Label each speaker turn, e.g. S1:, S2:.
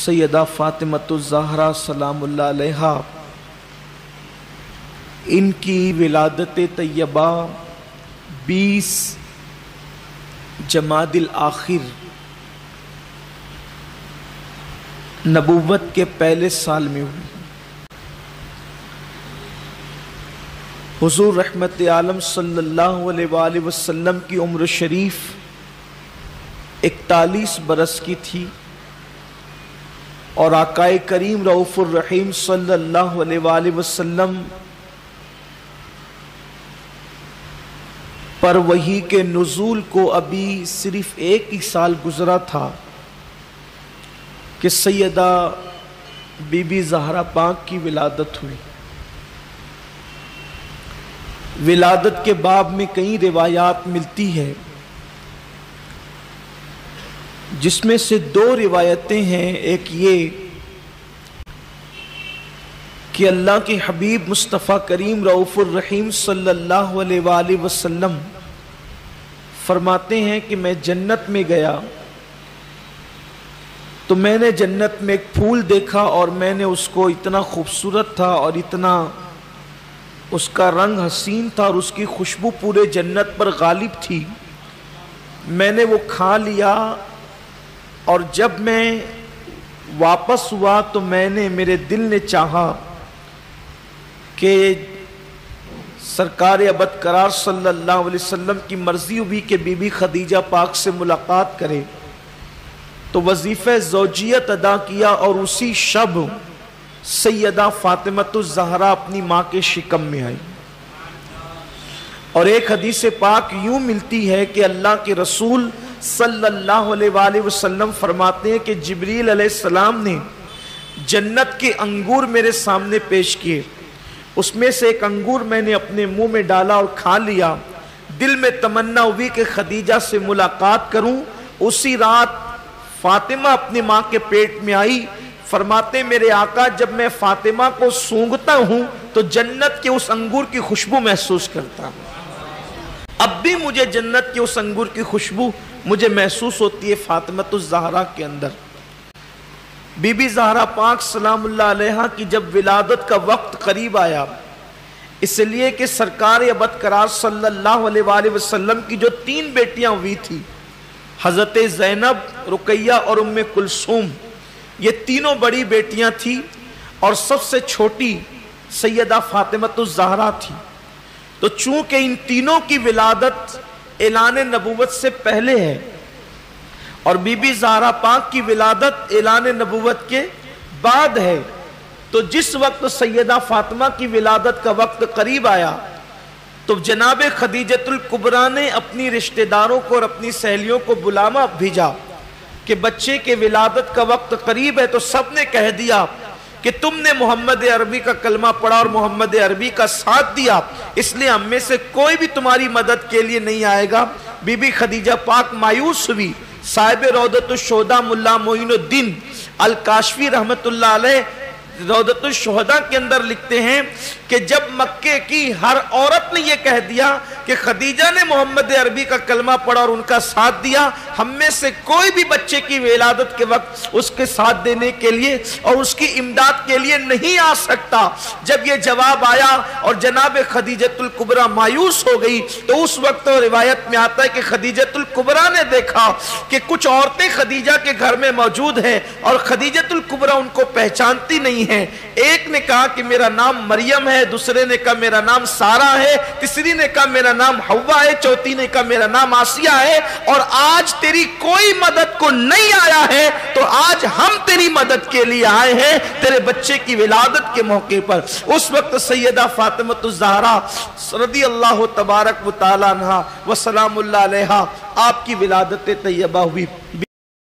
S1: سیدہ فاطمۃ الزہرا سلام اللہ علیہا، ان کی ولادت طیبہ 20 جمادی الآخر نبوت کے پہلے سال میں ہوئی۔ حضور رحمت عالم صلی اللہ علیہ وآلہ وسلم کی عمر شریف 41 برس کی تھی، اور آقا کریم رؤوف الرحیم صلی اللہ علیہ وآلہ وسلم پر وحی کے نزول کو ابھی صرف 1 ہی سال گزرا تھا کہ سیدہ بی بی زہرا پاک کی ولادت ہوئی۔ ولادت کے باب میں کئی روایات ملتی ہے، جس میں سے 2 روایتیں ہیں۔ ایک یہ کہ اللہ کے حبیب مصطفیٰ کریم رؤوف الرحیم صلی اللہ علیہ وآلہ وسلم فرماتے ہیں کہ میں جنت میں گیا تو میں نے جنت میں ایک پھول دیکھا، اور میں نے اس کو اتنا خوبصورت تھا اور اتنا اس کا رنگ حسین تھا اور اس کی خوشبو پورے جنت پر غالب تھی، میں نے وہ کھا لیا۔ اور جب میں واپس ہوا تو میرے دل نے چاہا کہ سرکار ابد قرار صلی اللہ علیہ وسلم کی مرضی ہوئی کہ بی بی خدیجہ پاک سے ملاقات کرے، تو وظیفہ زوجیت ادا کیا، اور اسی شب سیدہ فاطمۃ الزہرا اپنی ماں کے شکم میں آئی۔ اور ایک حدیث پاک یوں ملتی ہے کہ اللہ کے رسول صلی اللہ علیہ وآلہ وسلم فرماتے ہیں کہ جبریل علیہ السلام نے جنت کے انگور میرے سامنے پیش کیے، اس میں سے ایک انگور میں نے اپنے منہ میں ڈالا اور کھا لیا۔ دل میں تمنا ہوئی کہ خدیجہ سے ملاقات کروں۔ اسی رات فاطمہ اپنی ماں کے پیٹ میں آئی۔ فرماتے میرے آقا جب میں فاطمہ کو سونگھتا ہوں تو جنت کے اس انگور کی خوشبو محسوس کرتا ہوں۔ اب بھی مجھے جنت کے اس انگور کی خوشبو مجھے محسوس ہوتی ہے فاطمۃ الزہرا کے اندر۔ بی بی زہرا پاک سلام اللہ علیہا کی جب ولادت کا وقت قریب آیا، اس لیے کہ سرکار ابد قرار صلی اللہ علیہ وآلہ وسلم کی جو 3 بیٹیاں ہوئی تھی، حضرت زینب، رقیہ اور ام کلثوم، یہ تینوں بڑی بیٹیاں تھیں، اور سب سے چھوٹی سیدہ فاطمۃ الزہرا تھی۔ تو چونکہ ان تینوں کی ولادت اعلان نبوت سے پہلے ہے، اور بی بی زہرا پاک کی ولادت اعلان نبوت کے بعد ہے، تو جس وقت سیدہ فاطمہ کی ولادت کا وقت قریب آیا تو جناب خدیجۃ الکبریٰ نے اپنی رشتہ داروں کو اور اپنی سہیلیوں کو بلاوا بھیجا کہ بچے کے ولادت کا وقت قریب ہے، تو سب نے کہہ دیا کہ تم نے محمد عربی کا کلمہ پڑھا اور محمد عربی کا ساتھ دیا، اس لیے ہم میں سے کوئی بھی تمہاری مدد کے لیے نہیں آئے گا۔ بی بی خدیجہ پاک مایوس ہوئی۔ صاحب روضۃ الشہداء ملا معین الدین الکاشفی رحمت اللہ علیہ روضۃ الشہداء کے اندر لکھتے ہیں کہ جب مکے کی ہر عورت نے یہ کہہ دیا کہ خدیجہ نے محمد عربی کا کلمہ پڑھا اور ان کا ساتھ دیا، ہم میں سے کوئی بھی بچے کی ولادت کے وقت اس کے ساتھ دینے کے لیے اور اس کی امداد کے لیے نہیں آ سکتا۔ جب یہ جواب آیا اور جناب خدیجۃ الکبریٰ مایوس ہو گئی، تو اس وقت روایت میں آتا ہے کہ خدیجۃ الکبریٰ نے دیکھا کہ کچھ عورتیں خدیجہ کے گھر میں موجود ہیں اور خدیجۃ الکبریٰ ان کو پہچانتی نہیں ہیں۔ ایک نے کہا کہ میرا نام مریم ہے، دوسرے نے کہا میرا نام سارہ ہے، تیسری نے کہا میرا نام حوا ہے، چوتھی نے کہا میرا نام آسیہ ہے، اور آج تیری کوئی مدد کو نہیں آیا ہے، تو آج ہم تیری مدد کے لیے آئے ہیں تیرے بچے کی ولادت کے موقع پر۔ اس وقت سیدہ فاطمۃ الزہرا رضی اللہ تبارک و تعالی عنہا و سلام اللہ علیہا آپ کی ولادت طیبہ ہوئی۔